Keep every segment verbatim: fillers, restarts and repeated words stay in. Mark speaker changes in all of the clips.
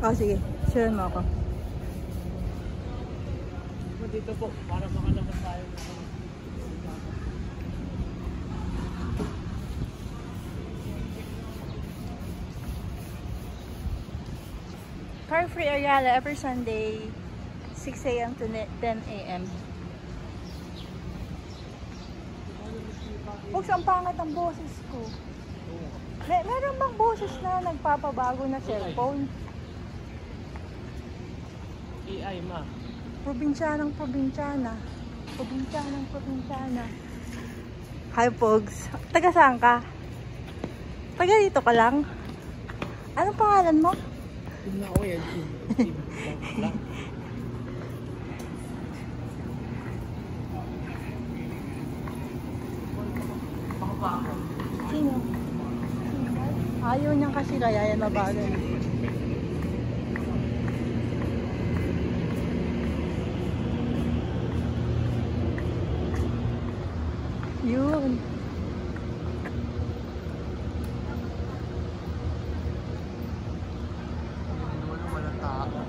Speaker 1: Oh, sige. Share mo ako.
Speaker 2: Dito po, para makalabas tayo.
Speaker 1: Car free Ayala every Sunday, six A M to ten A M Huwag ang pangat ang boses ko. Mer meron bang boses na nagpapabago na cellphone?
Speaker 2: A I ma.
Speaker 1: Probinsyanang probinsyana. Probinsyanang probinsyana. Hi, Pogs. Taga saan ka? Taga dito ka lang? Anong pangalan mo?
Speaker 2: Tingnan ko yan.
Speaker 1: Sino? Ayaw niya kasi kaya yan mabagal. Yun.
Speaker 2: Walang tao.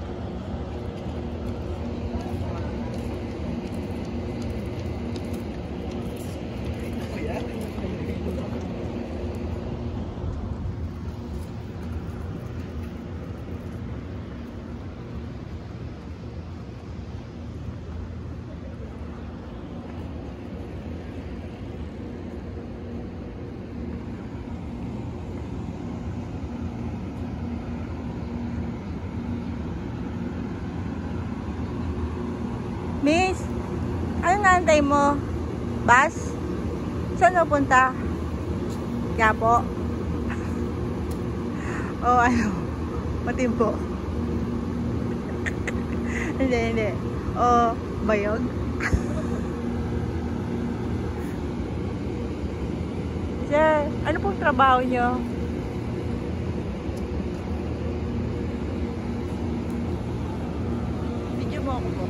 Speaker 1: Miss, anong naantay mo? Bus? Saan mo punta? Yapo? O ano? Matimpo? Hindi, hindi. O bayog? Sir, ano pong trabaho nyo? Video mo ako po.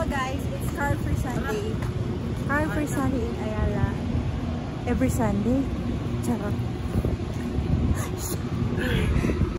Speaker 1: guys, it's Car Free Sunday. Car Free Sunday in Ayala. Every Sunday. Charot.